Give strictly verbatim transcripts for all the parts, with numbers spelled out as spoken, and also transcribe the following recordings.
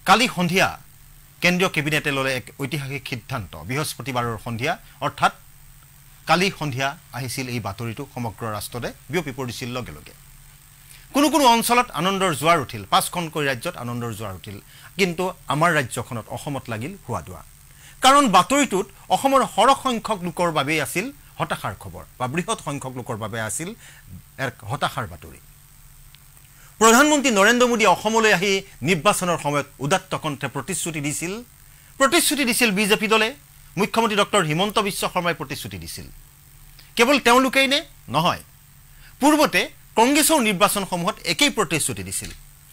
কালি সন্ধিয়া কেন্দ্ৰীয় কেবিনেটে ল'লে এক ঐতিহাসিক সিদ্ধান্ত বৃহস্পতিবাৰৰ সন্ধিয়া অৰ্থাৎ কালি সন্ধিয়া আহিছিল এই বাতৰিটো সমগ্ৰ ৰাষ্ট্ৰতে বিয়পি পৰিছিল লগে লগে কোনো কোনো অঞ্চলত আনন্দৰ জোৱাৰ উঠিল পাঁচখনকৈ ৰাজ্যত আনন্দৰ জোৱাৰ উঠিল কিন্তু আমাৰ ৰাজ্যখনত অসমত লাগিল হুৱাদুৱা কাৰণ বাতৰিটোত অসমৰ সৰহ সংখ্যক লোকৰ বাবে আছিল হতাশাৰ খবৰ বা বৃহৎ সংখ্যক লোকৰ বাবে আছিল এক হতাশাৰ বাতৰি প্ৰধানমন্ত্ৰী নৰেন্দ্ৰ মোদী অসমলৈ আহি নিৰ্বাচনৰ সময়ত উদাত্ত কণ্ঠে প্ৰতিশ্ৰুতি দিছিল প্ৰতিশ্ৰুতি দিছিল বিজেপি দলে মুখ্যমন্ত্ৰী ডক্টৰ হিমন্ত বিশ্ব শৰ্মাই প্ৰতিশ্ৰুতি দিছিল কেৱল তেওঁলোকেই নে নহয় পূৰ্বতে কংগ্ৰেছৰ নিৰ্বাচনসমূহত একেই প্ৰতিশ্ৰুতি দিছিল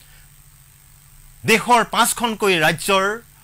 দেশৰ পাঁচখনকৈ ৰাজ্যৰ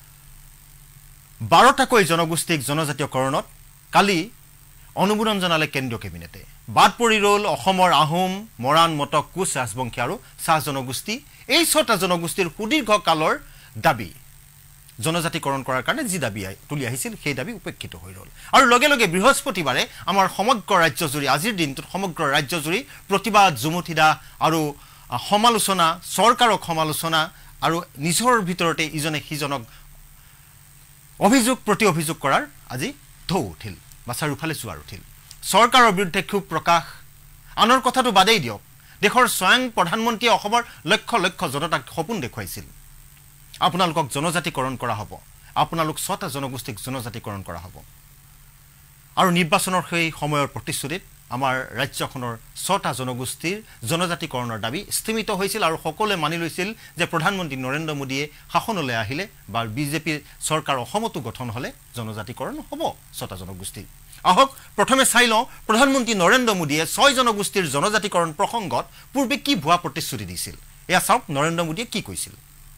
বাৰটাকৈ জনগোষ্ঠীক জনজাতীয়কৰণত কালি অনুমোদন জনালে কেন্দ্ৰীয় কেবিনেটে বাদ পৰি ৰল অসমৰ আহোম মৰাণ মটক কোচ ৰাজবংশী আৰু চাহ জনগোষ্ঠী এই ছটা জনগোষ্ঠীৰ সুদীৰ্ঘ কালৰ দাবী জনজাতীকৰণ কৰাৰ কাৰণে যি দাবী তুলি আহিছিল সেই দাবী উপেক্ষিত হৈ ৰল আৰু লগে লগে বৃহস্পতিবাৰে আমাৰ সমগ্ৰ ৰাজ্যজুৰি আজিৰ দিনটোত সমগ্ৰ ৰাজ্যজুৰি প্ৰতিবাদ জুমুঠিদা আৰু সমালোচনা চৰকাৰক সমালোচনা আৰু নিজৰ ভিতৰতে ইজনে সিজনক অভিযোগ প্ৰতি অভিযোগ কৰাৰ আজি ঢৌ উঠিল বা চাৰিওফালে জোৱাৰ উঠিল চৰকাৰৰ বিৰুদ্ধে ক্ষোভ প্ৰকাশ আনৰ কথাটো বাদেই দিয়ক দেশৰ স্বয়ং প্ৰধানমন্ত্ৰীয়ে অসমৰ লক্ষ লক্ষ জনতাক সপোন দেখুৱাইছিল আপোনালোকক জনজাতীকৰণ কৰা হ'ব আপোনালোক ছটা জনগোষ্ঠীক জনজাতীকৰণ কৰা হ'ব আৰু নিৰ্বাচনৰ সেই সময়ৰ প্ৰতিশ্ৰুতিত আমাৰ ৰাজ্যখনৰ ছটা জনগোষ্ঠীৰ জনজাতীকৰণৰ দাবী স্থিমিত হৈছিল আৰু সকলোৱে মানি লৈছিল যে প্ৰধানমন্ত্ৰী নৰেন্দ্ৰ মোদীয়ে শাসনলৈ আহিলে বা বিজেপি চৰকাৰ অসমতো গঠন হ'লে জনজাতীকৰণ হ'ব ছটা জনগোষ্ঠী আহক প্ৰথমে চাই লওঁ প্ৰধানমন্ত্ৰী নৰেন্দ্ৰ মোদীয়ে ছয় জনগোষ্ঠীৰ জনজাতীকৰণ প্ৰসংগত পূৰ্বে কি ভুৱা প্ৰতিশ্ৰুতি দিছিল এয়া চাওক নৰেন্দ্ৰ মোদীয়ে কি কৈছিল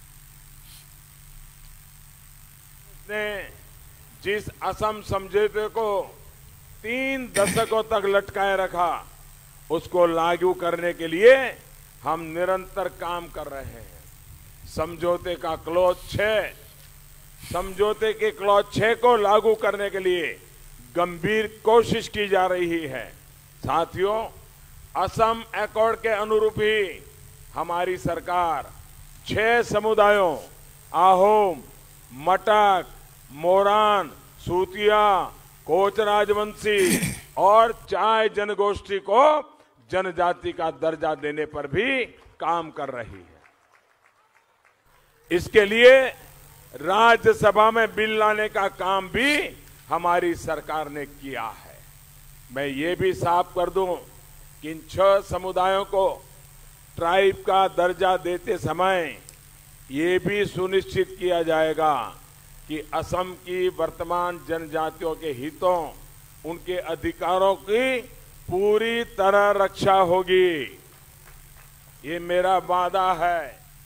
जिस असम समझौते को तीन दशकों तक लटकाए रखा उसको लागू करने के लिए हम निरंतर काम कर रहे हैं समझौते का क्लॉज छह समझौते के क्लॉज छह को लागू करने के लिए गंभीर कोशिश की जा रही है साथियों असम एकॉर्ड के अनुरूप ही हमारी सरकार छह समुदायों आहोम मटक मोरान सूतिया कोच राजवंशी और चाय जनगोष्ठी को जनजाति का दर्जा देने पर भी काम कर रही है इसके लिए राज्यसभा में बिल लाने का काम भी हमारी सरकार ने किया है मैं ये भी साफ कर दूं कि इन छह समुदायों को ट्राइब का दर्जा देते समय ये भी सुनिश्चित किया जाएगा कि असम की वर्तमान जनजातियों के हितों उनके अधिकारों की पूरी तरह रक्षा होगी ये मेरा वादा है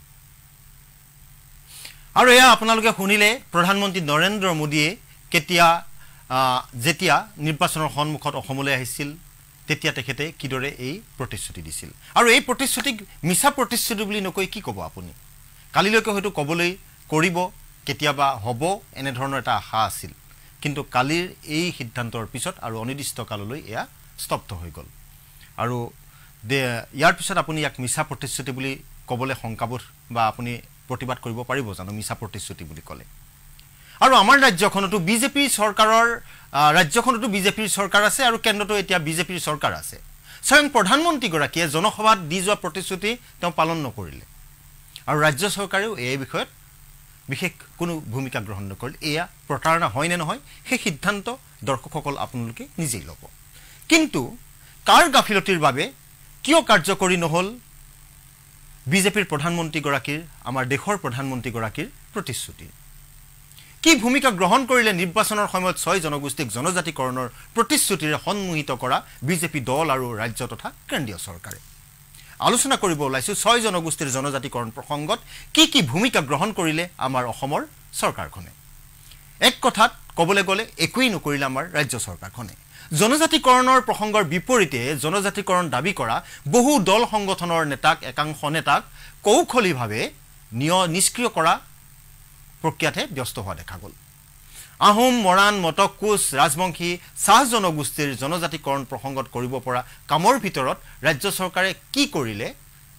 আৰু এয়া আপোনালোকে শুনিলে প্ৰধানমন্ত্ৰী নৰেন্দ্ৰ মোদীয়ে কেতিয়া যেতিয়া নিৰ্বাচনৰ সন্মুখত অসমলৈ আহিছিল তেতিয়া তেখেতে কিদৰে এই প্ৰতিশ্ৰুতি দিছিল আৰু এই প্ৰতিশ্ৰুতিক মিছা প্ৰতিশ্ৰুতি বুলি নকৈ কি ক'ব আপুনি কালিলৈকে হয়তো ক'বলৈ কৰিব কেতিয়াবা হ'ব এনে ধৰণৰ এটা আশা আছিল কিন্তু কালিৰ এই সিদ্ধান্তৰ পিছত আৰু অনিৰ্দিষ্ট কাললৈ এয়া স্তব্ধ হৈ গ'ল আৰু ইয়াৰ পিছত আপুনি ইয়াক মিছা প্ৰতিশ্ৰুতি বুলি ক'বলৈ শংকাবোধ বা আপুনি প্ৰতিবাদ কৰিব পাৰিব জানো মিছা প্ৰতিশ্ৰুতি বুলি ক'লে আৰু আমাৰ ৰাজ্যখনতো বিজেপি চৰকাৰৰ ৰাজ্যখনতো বিজেপিৰ চৰকাৰ আছে আৰু কেন্দ্ৰতো এতিয়া বিজেপিৰ চৰকাৰ আছে স্বয়ং প্ৰধানমন্ত্ৰীগৰাকীয়ে জনসভাত দি যোৱা প্ৰতিশ্ৰুতি তেওঁ পালন নকৰিলে আৰু ৰাজ্য চৰকাৰেও এই বিষয়ত বিশেষ কোনো ভূমিকা গ্ৰহণ নকৰিল এয়া প্ৰতাৰণা হয় নে নহয় সেই সিদ্ধান্ত দৰ্শকসকল আপোনালোকে নিজেই ল'ব কিন্তু কাৰ গাফিলতিৰ বাবে কিয় কাৰ্যকৰী নহল বিজেপিৰ প্ৰধানমন্ত্ৰীগৰাকীৰ আমাৰ দেশৰ প্ৰধানমন্ত্ৰীগৰাকীৰ প্ৰতিশ্ৰুতি কি ভূমিকা গ্ৰহণ কৰিলে নিৰ্বাচনৰ সময়ত ছয় জনগোষ্ঠীক জনজাতীকৰণৰ প্ৰতিশ্ৰুতিৰে সন্মোহিত কৰা বিজেপি দল আৰু ৰাজ্য তথা কেন্দ্ৰীয় চৰকাৰে আলোচনা কৰিব ওলাইছো ছয় জনগোষ্ঠীৰ জনজাতীকৰণ প্ৰসংগত কি কি ভূমিকা গ্ৰহণ কৰিলে আমাৰ অসমৰ চৰকাৰখনে এক কথাত ক'বলৈ গ'লে একোই নকৰিলে আমাৰ ৰাজ্য চৰকাৰখনে জনজাতীকৰণৰ প্ৰসংগৰ বিপৰীতে জনজাতীকৰণ দাবী কৰা বহু দল সংগঠনৰ নেতাক একাংশ নেতাক কৌশলীভাৱে নিষ্ক্ৰিয় কৰা প্ৰক্ৰিয়াতে ব্যস্ত হোৱা দেখা গ'ল আহোম মৰাণ মটক কোচ ৰাজবংশী চাহ জনগোষ্ঠীৰ জনজাতীকৰণ প্ৰসংগত কৰিব পৰা কামৰ ভিতৰত ৰাজ্য চৰকাৰে কি কৰিলে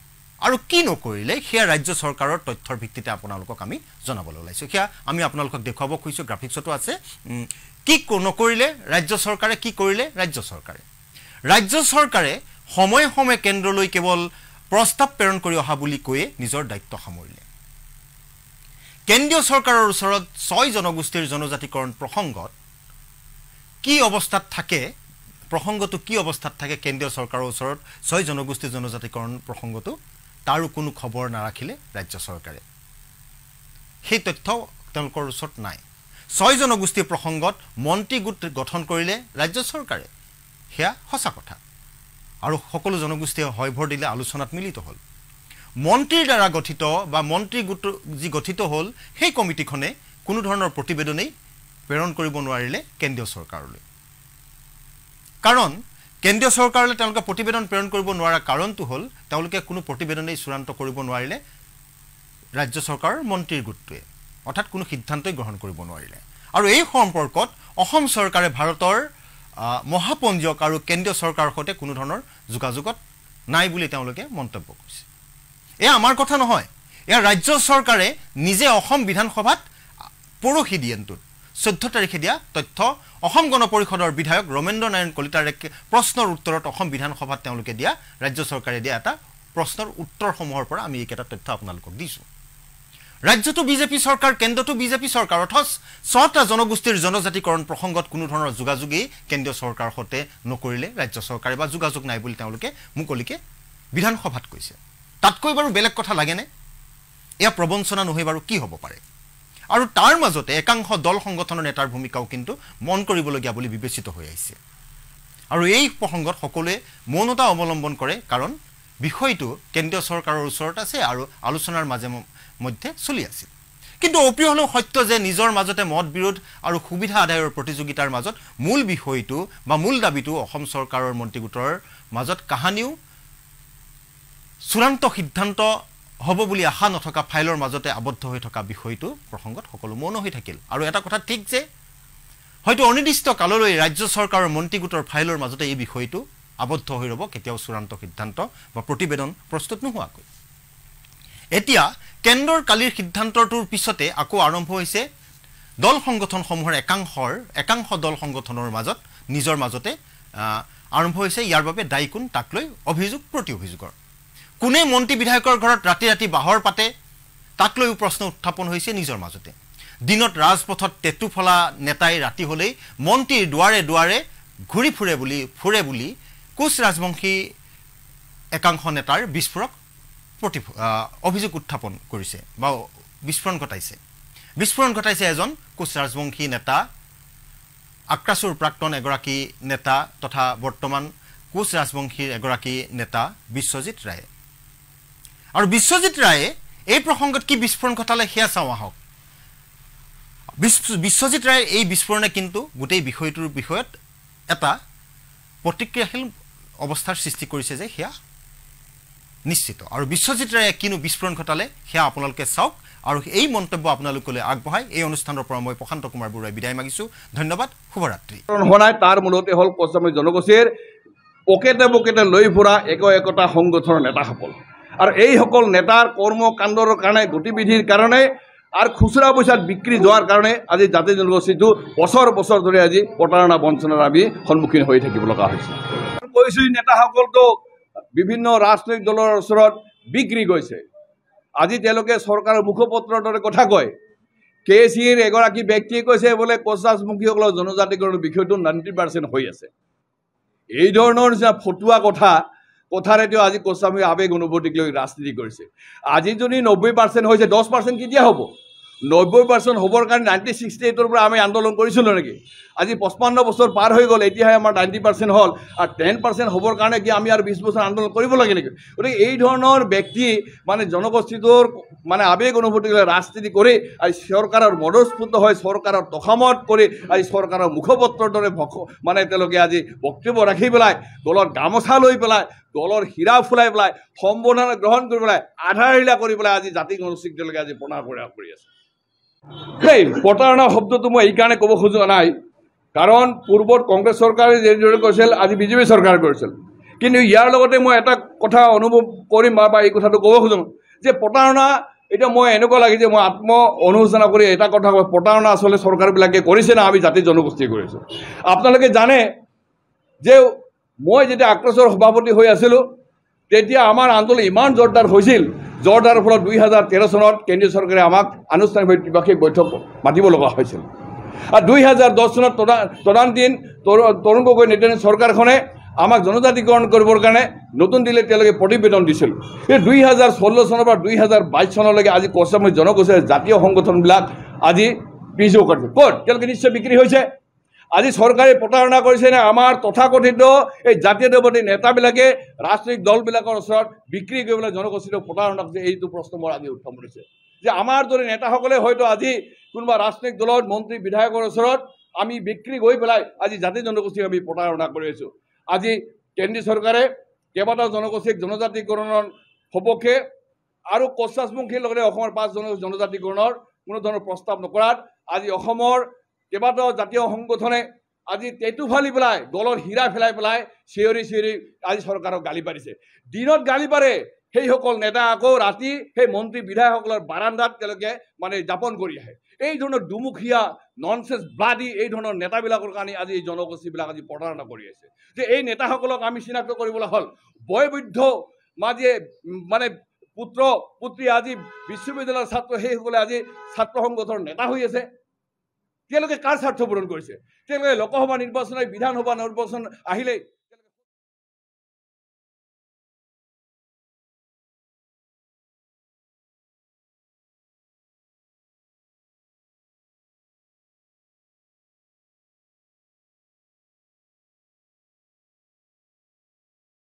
আৰু কি নকৰিলে সেয়া ৰাজ্য চৰকাৰৰ তথ্যৰ ভিত্তিতে আপোনালোকক আমি জনাবলৈ ওলাইছোঁ সেয়া আমি আপোনালোকক দেখুৱাব খুজিছোঁ গ্ৰাফিক্সতো আছে কি নকৰিলে ৰাজ্য চৰকাৰে কি কৰিলে ৰাজ্য চৰকাৰে ৰাজ্য চৰকাৰে সময় সময় কেন্দ্ৰলৈ কেৱল প্ৰস্তাৱ প্ৰেৰণ কৰি অহা বুলি কৈয়ে নিজৰ দায়িত্ব সামৰিলে কেন্দ্ৰীয় চৰকাৰৰ ওচৰত ছয় জনগোষ্ঠীৰ জনজাতিকৰণ প্ৰসংগত কি অৱস্থাত থাকে প্ৰসংগটো কি অৱস্থাত থাকে কেন্দ্ৰীয় চৰকাৰৰ ওচৰত ছয় জনগোষ্ঠীৰ জনজাতিকৰণ প্ৰসংগটো তাৰো কোনো খবৰ নাৰাখিলে ৰাজ্য চৰকাৰে সেই তথ্য তেওঁলোকৰ ওচৰত নাই ছয় জনগোষ্ঠীৰ প্ৰসংগত মন্ত্ৰী গোট গঠন কৰিলে ৰাজ্য চৰকাৰে সেয়া সঁচা কথা আৰু সকলো জনগোষ্ঠীয়ে হয় ভৰ দিলে আলোচনাত মিলিত হ'ল মন্ত্ৰীৰ দ্বাৰা গঠিত বা মন্ত্ৰী গোট যি গঠিত হ'ল সেই কমিটিখনে কোনো ধৰণৰ প্ৰতিবেদনেই প্ৰেৰণ কৰিব নোৱাৰিলে কেন্দ্ৰীয় চৰকাৰলৈ কাৰণ কেন্দ্ৰীয় চৰকাৰলৈ তেওঁলোকে প্ৰতিবেদন প্ৰেৰণ কৰিব নোৱাৰা কাৰণটো হ'ল তেওঁলোকে কোনো প্ৰতিবেদনেই চূড়ান্ত কৰিব নোৱাৰিলে ৰাজ্য চৰকাৰৰ মন্ত্ৰীৰ গোটটোৱে অৰ্থাৎ কোনো সিদ্ধান্তই গ্ৰহণ কৰিব নোৱাৰিলে আৰু এই সম্পৰ্কত অসম চৰকাৰে ভাৰতৰ মহাপঞ্জীয়ক আৰু কেন্দ্ৰীয় চৰকাৰৰ সৈতে কোনো ধৰণৰ যোগাযোগত নাই বুলি তেওঁলোকে মন্তব্য কৰিছে এয়া আমাৰ কথা নহয় এয়া ৰাজ্য চৰকাৰে নিজে অসম বিধানসভাত পৰহি দিনটোত চৈধ্য তাৰিখে দিয়া তথ্য অসম গণ পৰিষদৰ বিধায়ক ৰমেন্দ্ৰ নাৰায়ণ কলিতাৰ এক প্ৰশ্নৰ উত্তৰত অসম বিধানসভাত তেওঁলোকে দিয়া ৰাজ্য চৰকাৰে দিয়া এটা প্ৰশ্নৰ উত্তৰসমূহৰ পৰা আমি এইকেইটা তথ্য আপোনালোকক দিছোঁ ৰাজ্যটো বিজেপি চৰকাৰ কেন্দ্ৰটো বিজেপি চৰকাৰ অথচ ছটা জনগোষ্ঠীৰ জনজাতিকৰণ প্ৰসংগত কোনো ধৰণৰ যোগাযোগেই কেন্দ্ৰীয় চৰকাৰৰ সৈতে নকৰিলে ৰাজ্য চৰকাৰে বা যোগাযোগ নাই বুলি তেওঁলোকে মুকলিকে বিধানসভাত কৈছে তাতকৈ বাৰু বেলেগ কথা লাগেনে এয়া প্ৰবঞ্চনা নহয় বাৰু কি হ'ব পাৰে আৰু তাৰ মাজতে একাংশ দল সংগঠনৰ নেতাৰ ভূমিকাও কিন্তু মন কৰিবলগীয়া বুলি বিবেচিত হৈ আহিছে আৰু এই প্ৰসংগত সকলোৱে মৌনতা অৱলম্বন কৰে কাৰণ বিষয়টো কেন্দ্ৰীয় চৰকাৰৰ ওচৰত আছে আৰু আলোচনাৰ মাজে মধ্যে চলি আছে কিন্তু অপ্ৰিয় হলেও সত্য যে নিজৰ মাজতে মত বিৰোধ আৰু সুবিধা আদায়ৰ প্ৰতিযোগিতাৰ মাজত মূল বিষয়টো বা মূল দাবীটো অসম চৰকাৰৰ মন্ত্ৰীগোটৰ মাজত কাহানিও চূড়ান্ত সিদ্ধান্ত হ'ব বুলি আশা নথকা ফাইলৰ মাজতে আবদ্ধ হৈ থকা বিষয়টো প্ৰসংগত সকলো মৌন হৈ থাকিল আৰু এটা কথা ঠিক যে হয়তো অনিৰ্দিষ্ট কাললৈ ৰাজ্য চৰকাৰৰ মন্ত্ৰীগোটৰ ফাইলৰ মাজতে এই বিষয়টো আবদ্ধ হৈ ৰব কেতিয়াও চূড়ান্ত সিদ্ধান্ত বা প্ৰতিবেদন প্ৰস্তুত নোহোৱাকৈ এতিয়া কেন্দ্ৰৰ কালিৰ সিদ্ধান্তটোৰ পিছতে আকৌ আৰম্ভ হৈছে দল সংগঠনসমূহৰ একাংশৰ একাংশ দল সংগঠনৰ মাজত নিজৰ মাজতে আৰম্ভ হৈছে ইয়াৰ বাবে দায়ী কোন তাক লৈ অভিযোগ প্ৰতি অভিযোগৰ কোনে মন্ত্ৰী বিধায়কৰ ঘৰত ৰাতি ৰাতি বাহৰ পাতে তাক লৈ প্ৰশ্ন উত্থাপন হৈছে নিজৰ মাজতে দিনত ৰাজপথত টেটু ফলা নেতাই ৰাতি হলেই মন্ত্ৰীৰ দুৱাৰে দুৱাৰে ঘূৰি ফুৰে বুলি ফুৰে বুলি কোচ ৰাজবংশী একাংশ নেতাৰ বিস্ফোৰক প্ৰতি অভিযোগ উত্থাপন কৰিছে বা বিস্ফোৰণ ঘটাইছে বিস্ফোৰণ ঘটাইছে এজন কোচ ৰাজবংশী নেতা আক্ৰাসুৰ প্ৰাক্তন এগৰাকী নেতা তথা বৰ্তমান কোচ ৰাজবংশীৰ এগৰাকী নেতা বিশ্বজিৎ ৰায় আৰু বিশ্বজিৎ ৰায়ে এই প্ৰসংগত কি বিস্ফোৰণ ঘটালে সেয়া চাওঁ আহক বিশ্বজিৎ ৰায়ে এই বিস্ফোৰণে কিন্তু গোটেই বিষয়টোৰ বিষয়ত এটা প্ৰতিক্ৰিয়াশীল অৱস্থাৰ সৃষ্টি কৰিছে যে সেয়া নিশ্চিত আৰু বিশ্বজিৎ ৰায়ে কিনো বিস্ফোৰণ ঘটালে সেয়া আপোনালোকে চাওক আৰু এই মন্তব্য আপোনালোকলৈ আগবঢ়াই এই অনুষ্ঠানৰ পৰা মই প্ৰশান্ত কুমাৰ বৰুৱাই বিদায় মাগিছোঁ ধন্যবাদ শুভৰাত্ৰি হনাই তাৰ মূলতে হ'ল পশ্চিম জনগোষ্ঠীৰ পকেটে পকেটে লৈ ফুৰা একো একোটা সংগঠনৰ নেতাসকল আৰু এইসকল নেতাৰ কৰ্মকাণ্ডৰ কাৰণে গতিবিধিৰ কাৰণে আৰু খুচুৰা পইচাত বিক্ৰী যোৱাৰ কাৰণে আজি জাতি জনগোষ্ঠীটো বছৰ বছৰ ধৰি আজি প্ৰতাৰণা বঞ্চনাৰ আমি সন্মুখীন হৈ থাকিব লগা হৈছে কৈছোঁ নেতাসকলতো বিভিন্ন ৰাজনৈতিক দলৰ ওচৰত বিক্ৰী গৈছে আজি তেওঁলোকে চৰকাৰৰ মুখপত্ৰৰ দৰে কথা কয় কে চিৰ এগৰাকী ব্যক্তিয়ে কৈছে বোলে কোচ ৰাজবংশীসকলৰ জনজাতিকৰণৰ বিষয়টো নাইণ্টি পাৰ্চেণ্ট হৈ আছে এই ধৰণৰ নিচিনা ফটুৱা কথা কথাৰেতো আজি কোচ ৰাজবংশী আৱেগ অনুভূতিক লৈ ৰাজনীতি কৰিছে আজি যদি নব্বৈ পাৰ্চেণ্ট হৈছে দহ পাৰ্চেণ্ট কেতিয়া হ'ব নব্বৈ পাৰ্চেণ্ট হ'বৰ কাৰণে নাইণ্টিন ছিক্সটি এইটৰ পৰা আমি আন্দোলন কৰিছিলোঁ নেকি আজি পঁচপন্ন বছৰ পাৰ হৈ গ'ল এতিয়াহে আমাৰ নাইণ্টি পাৰ্চেণ্ট হ'ল আৰু টেন পাৰ্চেণ্ট হ'বৰ কাৰণে কি আমি আৰু বিছ বছৰ আন্দোলন কৰিব লাগে নেকি গতিকে এই ধৰণৰ ব্যক্তি মানে জনগোষ্ঠীটোৰ মানে আৱেগ অনুভূতি ৰাজনীতি কৰি আজি চৰকাৰৰ মদস্ফূৰ্ত হৈ চৰকাৰৰ তখামত কৰি আজি চৰকাৰৰ মুখপত্ৰৰ দৰে মানে তেওঁলোকে আজি বক্তব্য ৰাখি পেলাই দলৰ গামোচা লৈ পেলাই দলৰ হীৰা ফুলাই পেলাই সম্বোধনা গ্ৰহণ কৰি পেলাই আধাৰহিলা কৰি পেলাই আজি জাতি জনগোষ্ঠীক তেওঁলোকে আজি প্ৰতাৰণা কৰি আছে সেই প্ৰতাৰণা শব্দটো মই এইকাৰণে ক'ব খোজা নাই কাৰণ পূৰ্বত কংগ্ৰেছ চৰকাৰে যেনেদৰে কৰিছিল আজি বিজেপি চৰকাৰে কৰিছিল কিন্তু ইয়াৰ লগতে মই এটা কথা অনুভৱ কৰিম বা এই কথাটো ক'ব খোজোঁ যে প্ৰতাৰণা এতিয়া মই এনেকুৱা লাগে যে মই আত্ম অনুশোচনা কৰি এটা কথা কওঁ, প্ৰতাৰণা আচলতে চৰকাৰবিলাকে কৰিছে না আমি জাতি জনগোষ্ঠীয়ে কৰিছোঁ। আপোনালোকে জানে যে মই যেতিয়া আক্ৰচৰ সভাপতি হৈ আছিলোঁ তেতিয়া আমাৰ আন্দোলন ইমান জোৰদাৰ হৈছিল, জোৰদাৰ ফলত দুই হাজাৰ তেৰ চনত কেন্দ্ৰীয় চৰকাৰে আমাক আনুষ্ঠানিক দ্বিপাক্ষিক বৈঠক মাতিব লগা হৈছিল। আৰু দুই হাজাৰ দহ চনত তদানীন্তন তৰুণ গগৈ নেতৃত্বাধীন চৰকাৰখনে আমাক জনজাতিকৰণ কৰিবৰ কাৰণে নতুন দিল্লীত তেওঁলোকে প্ৰতিবেদন দিছিল। এই দুই হাজাৰ ষোল্ল চনৰ পৰা দুই হাজাৰ বাইছ চনলৈকে আজি কছাৰী জনগোষ্ঠীৰ জাতীয় সংগঠনবিলাক আজি পিছু কৰিছে। ক'ত তেওঁলোকে নিশ্চয় বিক্ৰী হৈছে। আজি চৰকাৰে প্ৰতাৰণা কৰিছে নে আমাৰ তথাকথিত এই জাতীয়তাবাদী নেতাবিলাকে ৰাজনৈতিক দলবিলাকৰ ওচৰত বিক্ৰী কৰিবলৈ জনগোষ্ঠীক প্ৰতাৰণা কৰিছে, এইটো প্ৰশ্ন মোৰ আজি উত্থাপন হৈছে যে আমাৰ দৰে নেতাসকলে হয়তো আজি কোনোবা ৰাজনৈতিক দলৰ মন্ত্ৰী বিধায়কৰ ওচৰত আমি বিক্ৰী গৈ পেলাই আজি জাতি জনগোষ্ঠীক আমি প্ৰতাৰণা কৰি আছোঁ। আজি কেন্দ্ৰীয় চৰকাৰে কেইবাটাও জনগোষ্ঠীক জনজাতিকৰণৰ সপক্ষে আৰু কছাৰীমুখীৰ লগতে অসমৰ পাঁচ জন জনজাতিকৰণৰ কোনো ধৰণৰ প্ৰস্তাৱ নকৰাত আজি অসমৰ কেইবাটাও জাতীয় সংগঠনে আজি টেটু ফালি পেলাই দলৰ হীৰা ফেলাই পেলাই চিঞৰি চিঞৰি আজি চৰকাৰক গালি পাৰিছে। দিনত গালি পাৰে সেইসকল নেতা আকৌ ৰাতি সেই মন্ত্ৰী বিধায়কসকলৰ বাৰান্দাত তেওঁলোকে মানে যাপন কৰি আহে। এই ধৰণৰ দুমুখীয়া ননচেন্স ব্লাডি এই ধৰণৰ নেতাবিলাকৰ কাৰণে আজি এই জনগোষ্ঠীবিলাক আজি প্ৰতাৰণা কৰি আছে। যে এই নেতাসকলক আমি চিনাক্ত কৰিবলৈ হ'ল বয়োবৃদ্ধ মাজে মানে পুত্ৰ পুত্ৰী আজি বিশ্ববিদ্যালয়ৰ ছাত্ৰ সেইসকলে আজি ছাত্ৰ সংগঠনৰ নেতা হৈ আছে। তেওঁলোকে কাৰ স্বাৰ্থ পূৰণ কৰিছে? তেওঁলোকে লোকসভা নিৰ্বাচন বিধানসভা নিৰ্বাচন আহিলে